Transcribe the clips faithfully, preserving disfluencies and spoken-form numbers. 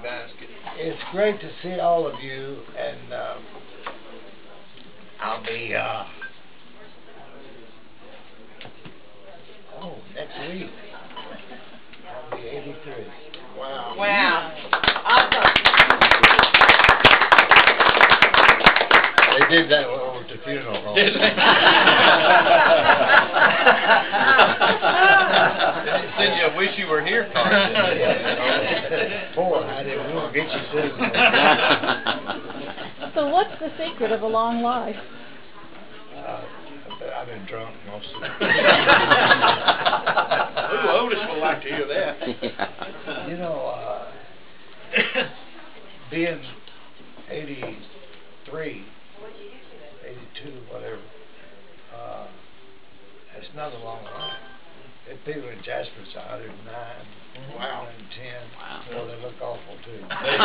basket. It's great to see all of you, and uh, I'll be, uh, oh, next week, I'll be eighty-three. Wow. Wow. Awesome. They did that over at the funeral home. Did they? Send you a wish you were here card. Boy, I didn't want to get you soon. So what's the secret of a long life? Uh, I've been drunk most of the time. Ooh, Otis would like to hear that. You know, uh, being eighty-three, eighty-two, whatever, uh, it's not a long life. If people in Jasper's one hundred nine, Wow. one hundred ten, Wow. well, they look awful too.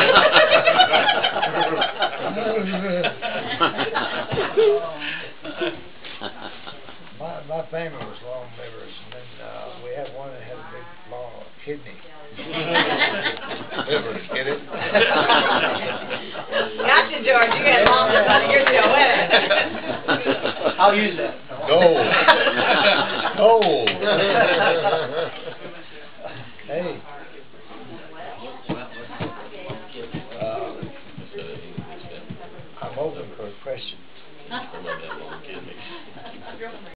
My, my family was long livers, and then uh, we had one that had a big, long kidney. Livers, get it? Gotcha, George. You got longer, buddy. You're still with it. I'll use that. Gold. Gold. Hey. Uh, I'm open for a question.